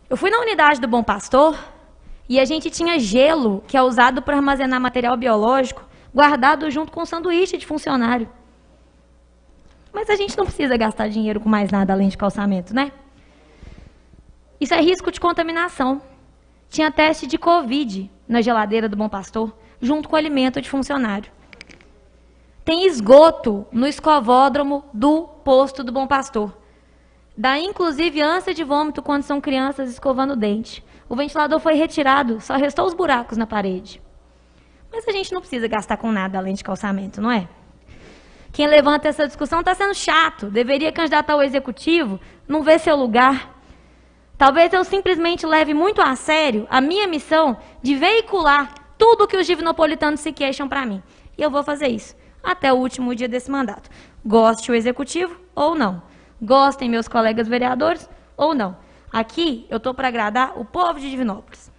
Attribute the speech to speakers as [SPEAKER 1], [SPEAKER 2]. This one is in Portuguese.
[SPEAKER 1] Eu fui na unidade do Bom Pastor e a gente tinha gelo, que é usado para armazenar material biológico, guardado junto com sanduíche de funcionário. Mas a gente não precisa gastar dinheiro com mais nada além de calçamento, né? Isso é risco de contaminação. Tinha teste de Covid na geladeira do Bom Pastor, junto com alimento de funcionário. Tem esgoto no escovódromo do posto do Bom Pastor. Dá inclusive ânsia de vômito quando são crianças escovando o dente. O ventilador foi retirado, só restou os buracos na parede. Mas a gente não precisa gastar com nada além de calçamento, não é? Quem levanta essa discussão está sendo chato. Deveria candidatar ao executivo, não vê seu lugar. Talvez eu simplesmente leve muito a sério a minha missão de veicular tudo o que os divinopolitanos se queixam para mim. E eu vou fazer isso até o último dia desse mandato. Goste o executivo ou não. Gostem meus colegas vereadores ou não. Aqui eu estou para agradar o povo de Divinópolis.